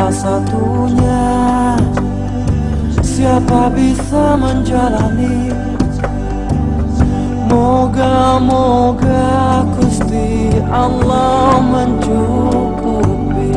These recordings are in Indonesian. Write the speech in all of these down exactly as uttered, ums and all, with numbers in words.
salah satunya. Siapa bisa menjalani? Moga-moga Gusti Allah mencukupi.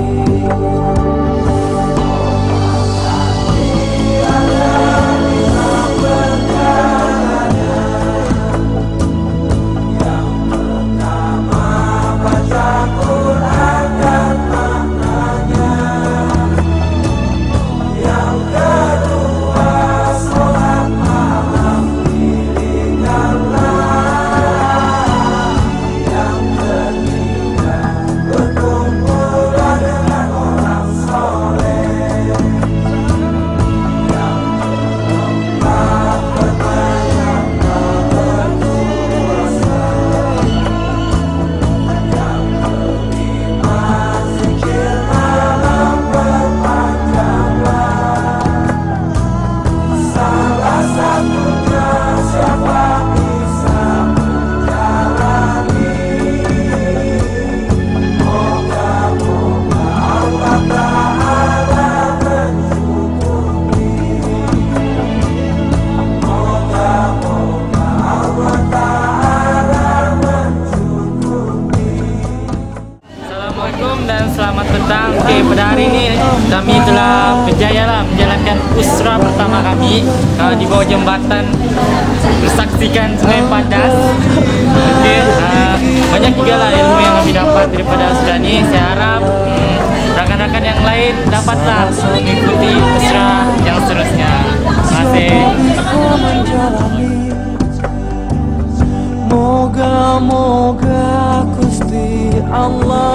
Dan selamat petang. Oke, pada hari ini kami telah berjaya lah menjalankan usra pertama kami uh, di bawah jembatan bersaksikan Sungai Padas. Oke, uh, banyak juga lah ilmu yang kami dapat daripada usra ini. Saya harap rekan-rekan hmm, yang lain dapatlah mengikuti usra yang seterusnya. Terima kasih. Moga-moga Gusti Allah